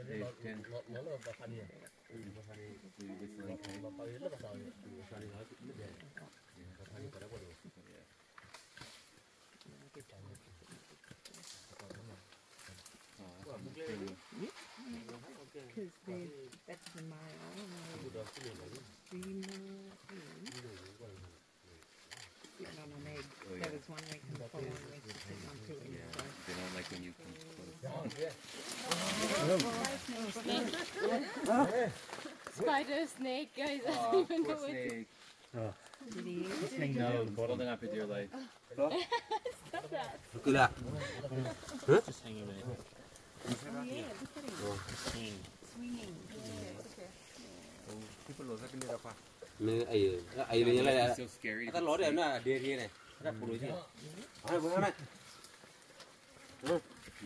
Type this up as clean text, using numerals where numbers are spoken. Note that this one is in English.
That's the mile. Sitting on an egg. That was one way to follow on sitting on two eggs. They don't like when you come close. Spider, snake, guys. I don't even know what snake nose holding up with your life. Stop that. Just hanging there. Oh, yeah, look at him. Swinging. People know that can be a part. It's so scary. Cái lỗ này nó là đê này, nó phụ nữ chứ. Hả?